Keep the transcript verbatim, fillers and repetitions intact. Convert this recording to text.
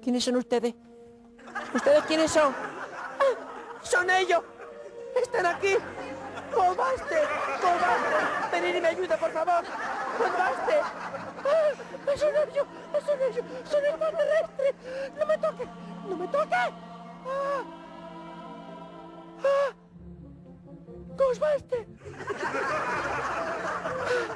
¿Quiénes son ustedes? ¿Ustedes quiénes son? ¡Ah! ¡Son ellos! ¡Están aquí! ¡Cobaste! ¡Cobaste! ¡Venid y me ayuda, por favor! ¡Cobaste! ¡Ah! ¡Son ellos! ¡Son ellos! ¡Son extraterrestres! ¡No me toques! ¡No me toques! ¡Ah! ¡Ah! ¡Ghostbuster!